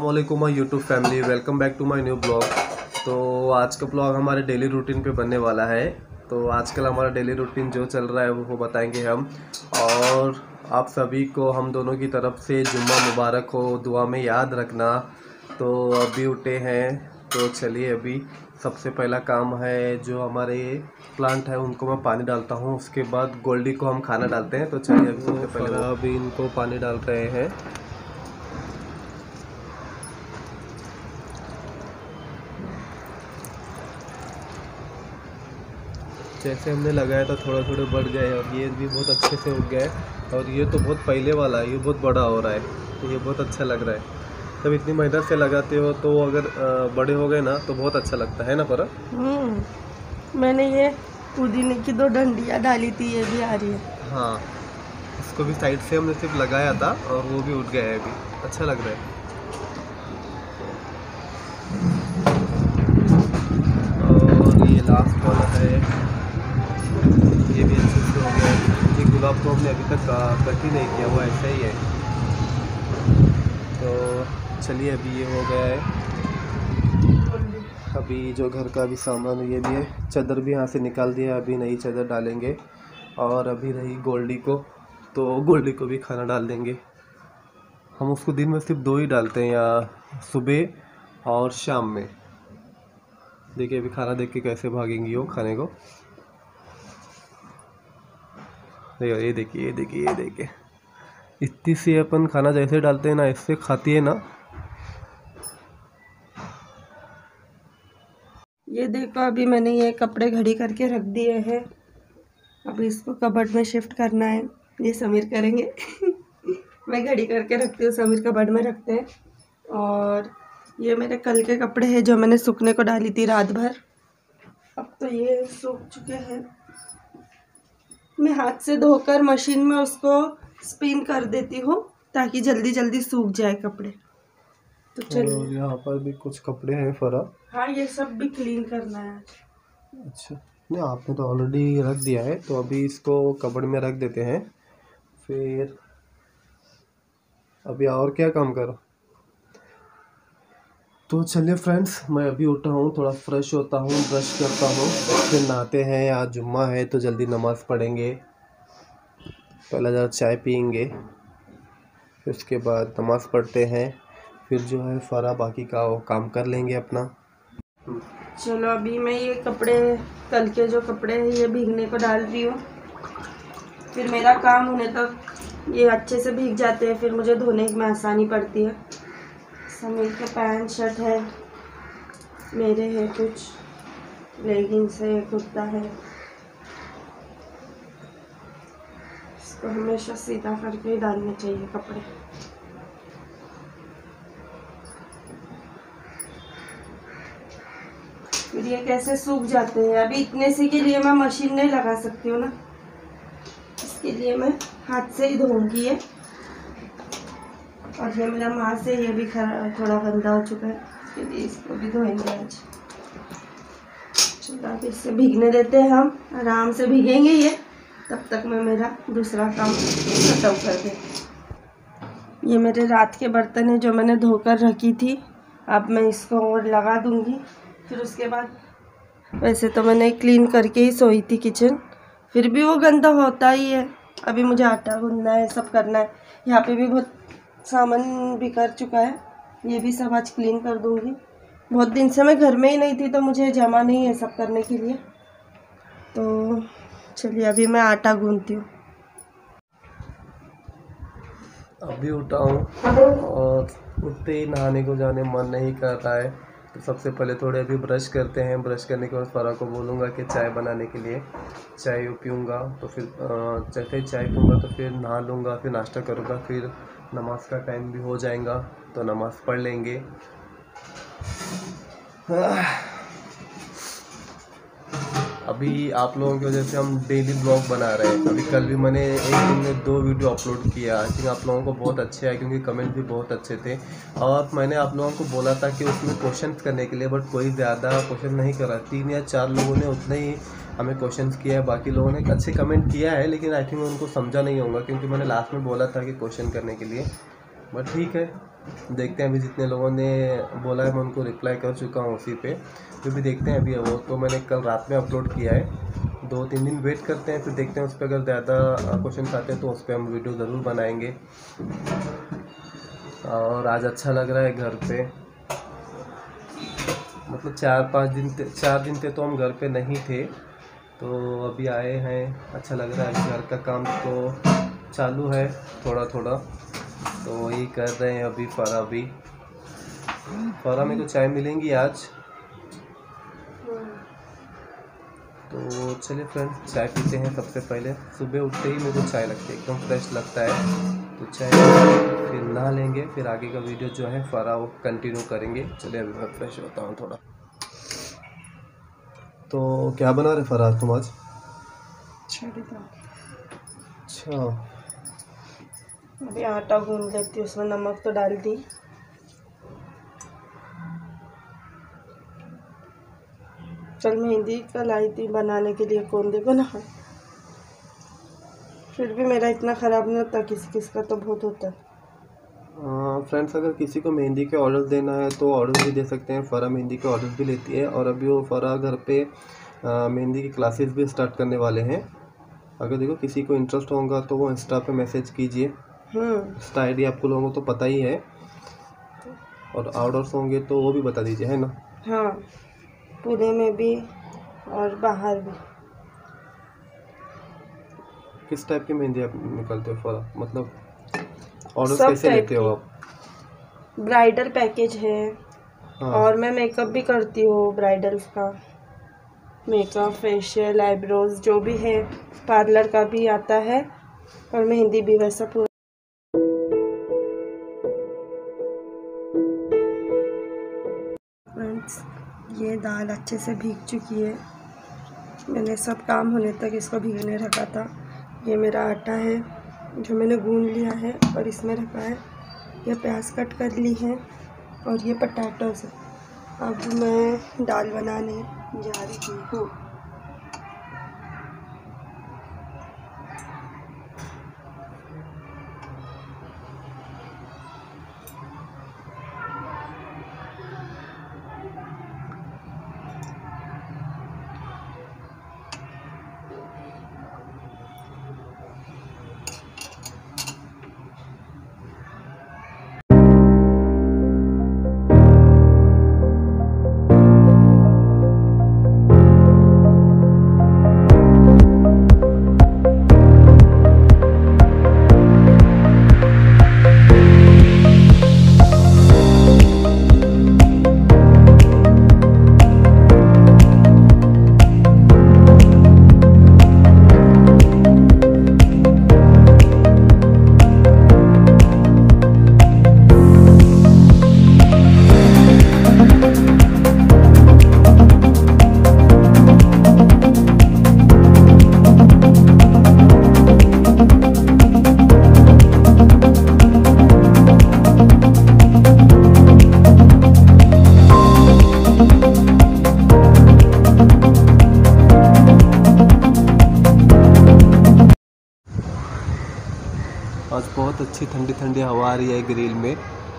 अस्सलामुअलैकुम my YouTube family, welcome back to my new blog. तो आज का ब्लॉग हमारे डेली रूटीन पे बनने वाला है। तो आजकल हमारा डेली रूटीन जो चल रहा है वो बताएंगे हम। और आप सभी को हम दोनों की तरफ से जुम्मा मुबारक हो, दुआ में याद रखना। तो अभी उठे हैं, तो चलिए अभी सबसे पहला काम है जो हमारे प्लांट है उनको मैं पानी डालता हूँ, उसके बाद गोल्डी को हम खाना डालते हैं। तो चलिए अभी सबसे पहले अभी इनको पानी डाल रहे हैं। जैसे हमने लगाया था थोड़ा थोड़ा बढ़ गए और ये भी बहुत अच्छे से उग गया है। और ये तो बहुत पहले वाला है, ये बहुत बड़ा हो रहा है, तो ये बहुत अच्छा लग रहा है। जब इतनी मेहनत से लगाते हो तो अगर बड़े हो गए ना तो बहुत अच्छा लगता है ना। पर मैंने ये पुदीने की 2 डंडियाँ डाली थी, ये भी आ रही है। हाँ, इसको भी साइड से हमने सिर्फ लगाया था और वो भी उठ गया है, अभी अच्छा लग रहा है। और ये लास्ट वाला है, ये भी अच्छे से हो गया है। ये गुलाब को हमने अभी तक कट ही नहीं किया, वो ऐसा ही है। तो चलिए अभी ये हो गया है। अभी जो घर का भी सामान ये भी है, चादर भी यहाँ से निकाल दिया, अभी नई चादर डालेंगे। और अभी रही गोल्डी को, तो गोल्डी को भी खाना डाल देंगे। हम उसको दिन में सिर्फ 2 ही डालते हैं, या सुबह और शाम में। देखिए अभी खाना देख के कैसे भागेंगी वो खाने को। ये देखिए ये देखिए ये देखिए, इतनी सी अपन खाना जैसे डालते हैं ना, इससे खाती है ना। ये देखो, अभी मैंने ये कपड़े घड़ी करके रख दिए हैं। अभी इसको कबर्ड में शिफ्ट करना है, ये समीर करेंगे। मैं घड़ी करके रखती हूँ, समीर कबर्ड में रखते हैं। और ये मेरे कल के कपड़े हैं जो मैंने सूखने को डाली थी रात भर। अब तो ये सूख चुके हैं। मैं हाथ से धोकर मशीन में उसको स्पिन कर देती हूँ ताकि जल्दी जल्दी सूख जाए कपड़े। तो चलिए, और यहाँ पर भी कुछ कपड़े हैं फरा। हाँ, ये सब भी क्लीन करना है। अच्छा, नहीं आपने तो ऑलरेडी रख दिया है, तो अभी इसको कबर्ड में रख देते हैं। फिर अभी और क्या काम करो। तो चलिए फ्रेंड्स, मैं अभी उठा हूँ, थोड़ा फ्रेश होता हूँ, ब्रश करता हूँ, फिर नहाते हैं। आज जुम्मा है तो जल्दी नमाज़ पढ़ेंगे। पहला ज़रा चाय पियेंगे, फिर उसके बाद नमाज़ पढ़ते हैं। फिर जो है फरा बाकी का वो काम कर लेंगे अपना। चलो अभी मैं ये कपड़े, कल के जो कपड़े हैं ये भीगने को डाल रही हूँ। फिर मेरा काम होने तक ये अच्छे से भीग जाते हैं, फिर मुझे धोने में आसानी पड़ती है। समीर के पैंट शर्ट है, मेरे है कुछ लेगिंग्स है, कुर्ता है। इसको हमेशा सीधा करके ही डालने चाहिए कपड़े। फिर ये कैसे सूख जाते हैं। अभी इतने से के लिए मैं मशीन नहीं लगा सकती हूँ ना, इसके लिए मैं हाथ से ही धोऊंगी ये। और ये मेरा माँ से ये भी थोड़ा गंदा हो चुका है, इसके लिए इसको भी धोएंगे आज। चलो अब इससे भीगने देते हैं, हम आराम से भीगेंगे ये, तब तक मैं मेरा दूसरा काम खत्म कर दे। ये मेरे रात के बर्तन है जो मैंने धोकर रखी थी, अब मैं इसको और लगा दूंगी। फिर उसके बाद वैसे तो मैंने क्लीन करके ही सोई थी किचन, फिर भी वो गंदा होता ही है। अभी मुझे आटा गूंदना है, सब करना है। यहाँ पे भी बहुत सामान बिखर चुका है, ये भी सब आज क्लीन कर दूंगी। बहुत दिन से मैं घर में ही नहीं थी तो मुझे जमा नहीं है सब करने के लिए। तो चलिए अभी मैं आटा गूंदती हूँ। अभी उठा हूँ और उठते ही नहाने को जाने मन नहीं कर रहा है। तो सबसे पहले थोड़े अभी ब्रश करते हैं। ब्रश करने के बाद फरा को बोलूँगा कि चाय बनाने के लिए, चाय पीऊँगा। तो फिर जैसे ही चाय पीऊँगा तो फिर नहा लूँगा, फिर नाश्ता करूँगा, फिर नमाज का टाइम भी हो जाएगा तो नमाज़ पढ़ लेंगे। अभी आप लोगों की वजह से हम डेली ब्लॉग बना रहे हैं। अभी कल भी मैंने एक दिन में 2 वीडियो अपलोड किया। आई थिंक आप लोगों को बहुत अच्छे आए क्योंकि कमेंट भी बहुत अच्छे थे। और मैंने आप लोगों को बोला था कि उसमें क्वेश्चंस करने के लिए, बट कोई ज़्यादा क्वेश्चन नहीं करा। 3 या 4 लोगों ने उतने ही हमें क्वेश्चंस किया है, बाकी लोगों ने अच्छे कमेंट किया है, लेकिन आई थिंक उनको समझा नहीं होगा क्योंकि मैंने लास्ट में बोला था कि क्वेश्चन करने के लिए। बट ठीक है, देखते हैं अभी जितने लोगों ने बोला है मैं उनको रिप्लाई कर चुका हूँ उसी पे, जो भी देखते हैं अभी। वो तो मैंने कल रात में अपलोड किया है, 2-3 दिन वेट करते हैं, फिर देखते हैं उस पर अगर ज़्यादा क्वेश्चन आते हैं तो उस पर हम वीडियो ज़रूर बनाएंगे। और आज अच्छा लग रहा है घर पे, मतलब 4 दिन थे तो हम घर पे नहीं थे, तो अभी आए हैं, अच्छा लग रहा है। घर का काम तो चालू है थोड़ा थोड़ा, तो वही कर रहे हैं अभी। फरा में तो चाय मिलेंगी आज, तो चलिए फ्रेंड्स चाय पीते हैं। सबसे पहले सुबह उठते ही मेरे को चाय लगती है, एकदम फ्रेश लगता है, तो चाय फिर नहा लेंगे, फिर आगे का वीडियो जो है फरा वो कंटिन्यू करेंगे। चलिए अभी मैं फ्रेश होता हूँ थोड़ा। तो क्या बना रहे फरा तुम आज? अच्छा, अभी आटा गूंद लेती हूँ, उसमें नमक तो डाल दी। चल मेहंदी कल आई थी बनाने के लिए, कौन दे बना, फिर भी मेरा इतना ख़राब नहीं होता, किसी का तो बहुत होता है। फ्रेंड्स अगर किसी को मेहंदी के ऑर्डर देना है तो ऑर्डर भी दे सकते हैं। फरा मेहंदी के ऑर्डर भी लेती है, और अभी वो फरा घर पे मेहंदी की क्लासेस भी स्टार्ट करने वाले हैं। अगर देखो किसी को इंटरेस्ट होगा तो वो इंस्टा पे मैसेज कीजिए, इंस्टा आईडी आपको लोगों को तो पता ही है, और ऑर्डर्स होंगे तो वो भी बता दीजिए, है ना? हाँ, पुणे में भी और बाहर भी। किस टाइप की मेहंदी आप निकालते हो फरा, मतलब ऑर्डर्स सब कैसे टाइप लेते हो आप? ब्राइडल पैकेज है, हाँ। और मैं मेकअप भी करती हूँ, ब्राइडल्स का मेकअप, फेशियल, आईब्रोज जो भी है, पार्लर का भी आता है, और मेहंदी भी, वैसा पूरा। फ्रेंड्स ये दाल अच्छे से भीग चुकी है, मैंने सब काम होने तक इसको भीगने रखा था। ये मेरा आटा है जो मैंने गूंद लिया है और इसमें रखा है। ये प्याज कट कर ली है, और ये पटाटोस है। अब मैं दाल बनाने जा रही हूँ। आज बहुत अच्छी ठंडी ठंडी हवा आ रही है ग्रिल में।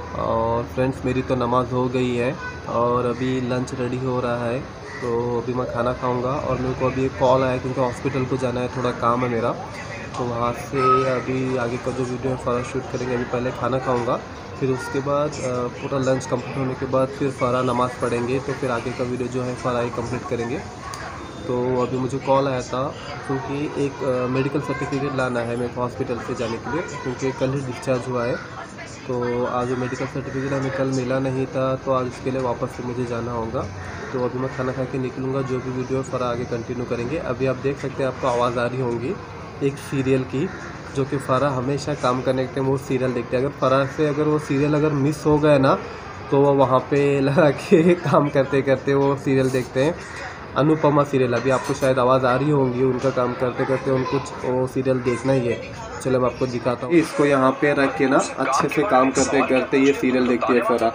और फ्रेंड्स मेरी तो नमाज़ हो गई है और अभी लंच रेडी हो रहा है, तो अभी मैं खाना खाऊंगा। और मेरे को अभी एक कॉल आया क्योंकि हॉस्पिटल को जाना है, थोड़ा काम है मेरा, तो वहाँ से अभी आगे का जो वीडियो है फरा शूट करेंगे। अभी पहले खाना खाऊंगा, फिर उसके बाद पूरा लंच कंप्लीट होने के बाद फिर फरा नमाज़ पढ़ेंगे, तो फिर आगे का वीडियो जो है फरा ही कंप्लीट करेंगे। तो अभी मुझे कॉल आया था क्योंकि एक मेडिकल सर्टिफिकेट लाना है मेरे को हॉस्पिटल से जाने के लिए, क्योंकि कल ही डिस्चार्ज हुआ है। तो आज मेडिकल सर्टिफिकेट हमें कल मिला नहीं था, तो आज इसके लिए वापस से मुझे जाना होगा। तो अभी मैं खाना खा के निकलूँगा, जो भी वीडियो फरा आगे कंटिन्यू करेंगे। अभी आप देख सकते हैं, आपको आवाज़ आ रही होंगी एक सीरियल की, जो कि फरा हमेशा काम करने के टाइम वो सीरियल देखते हैं। अगर फरा से अगर वो सीरियल अगर मिस हो गए ना, तो वो वहाँ पे लगा के काम करते करते वो सीरियल देखते हैं। अनुपमा सीरियल, अभी आपको शायद आवाज़ आ रही होंगी, उनका काम करते करते उनको वो सीरियल देखना ही है। चलो मैं आपको दिखाता हूँ। इसको यहाँ पे रख के ना अच्छे से काम करते करते ये सीरियल देखती है फरा।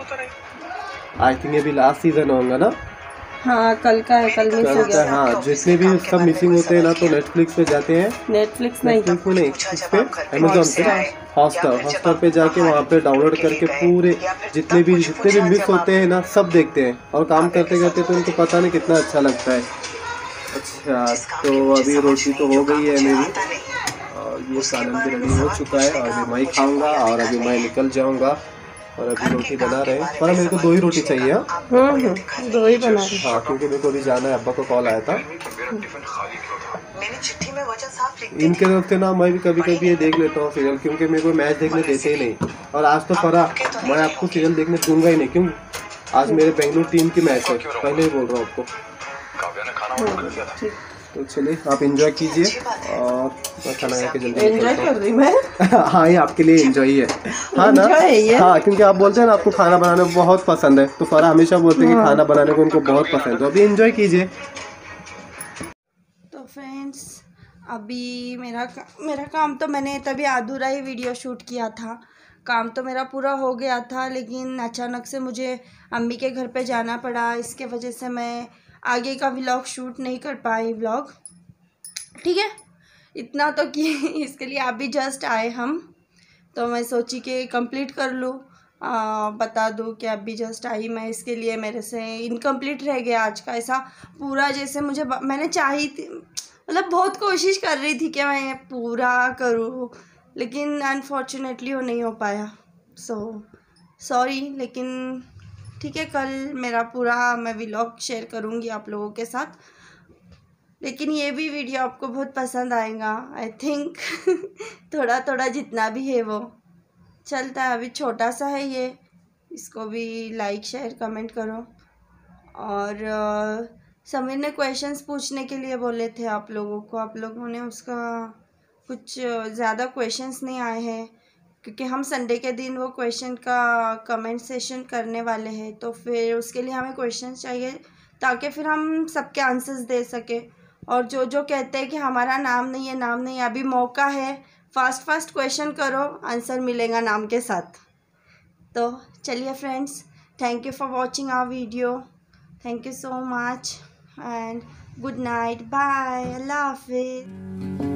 आई थिंक ये भी लास्ट सीजन होगा ना? हाँ, कल का है, कल मिस हो गया। हाँ, जितने भी सब मिसिंग होते हैं ना, तो नेटफ्लिक्स पे जाते हैं। नेटफ्लिक्स नहीं, इस पे अमेजोन पे हॉटस्टार पे जाके वहाँ पे डाउनलोड करके पूरे जितने भी मिस होते हैं ना सब देखते हैं, और काम करते करते तो उनको पता नहीं कितना अच्छा लगता है। अच्छा, तो अभी रोटी तो हो गई है मेरी, और ये सालन भी रेडी हो चुका है, और अभी मैं खाऊंगा और अभी मैं निकल जाऊंगा। और अभी रोटी बना रहे हैं, पर मेरे को 2 ही रोटी चाहिए। 2 ही बना रहे। हाँ, क्योंकि मेरे को अभी जाना है, अब्बा को कॉल आया था इनके तरफ से ना। मैं भी कभी कभी ये देख लेता हूँ सीरियल, क्योंकि मेरे को मैच देखने देते ही नहीं। और आज तो फराह मैं आपको सीरियल देखने दूंगा ही नहीं, क्यों आज मेरे बेंगलुरु टीम की मैच है, पहले ही बोल रहा हूँ आपको। तो चलिए आप एंजॉय कीजिए, और मैं खाना खा के जल्दी एंजॉय कर रही मैं। हाँ, ये आपके लिए एंजॉय है। हाँ ना, हाँ, क्योंकि आप बोलते हैं ना आपको खाना बनाना बहुत पसंद है, तो फराह हमेशा बोलते हैं कि खाना बनाने को उनको बहुत पसंद है, तो अभी एंजॉय कीजिए। तो फ्रेंड्स, अभी मेरा काम तो मैंने तभी अधूरा ही वीडियो शूट किया था। काम तो मेरा पूरा हो गया था, लेकिन अचानक से मुझे अम्मी के घर पे जाना पड़ा, इसके वजह से मैं आगे का व्लॉग शूट नहीं कर पाई। व्लॉग ठीक है, इतना तो कि इसके लिए आप भी जस्ट आए हम, तो मैं सोची कि कंप्लीट कर लूँ, बता दूँ कि अभी जस्ट आई मैं, इसके लिए मेरे से इनकम्प्लीट रह गया आज का। ऐसा पूरा जैसे मैंने चाही थी, मतलब बहुत कोशिश कर रही थी कि मैं पूरा करूँ, लेकिन अनफॉर्चुनेटली वो नहीं हो पाया। सॉरी, लेकिन ठीक है, कल मेरा पूरा मैं व्लॉग शेयर करूँगी आप लोगों के साथ। लेकिन ये भी वीडियो आपको बहुत पसंद आएगा आई थिंक। थोड़ा थोड़ा जितना भी है वो चलता है, अभी छोटा सा है ये, इसको भी लाइक शेयर कमेंट करो। और समीर ने क्वेश्चंस पूछने के लिए बोले थे आप लोगों को, आप लोगों ने उसका कुछ ज़्यादा क्वेश्चंस नहीं आए हैं, क्योंकि हम संडे के दिन वो क्वेश्चन का कमेंट सेशन करने वाले हैं, तो फिर उसके लिए हमें क्वेश्चंस चाहिए ताकि फिर हम सबके आंसर्स दे सके। और जो कहते हैं कि हमारा नाम नहीं है, अभी मौका है, फास्ट क्वेश्चन करो, आंसर मिलेगा नाम के साथ। तो चलिए friends, thank you for watching our video, thank you so much and good night, bye, अल्लाह हाफिज़।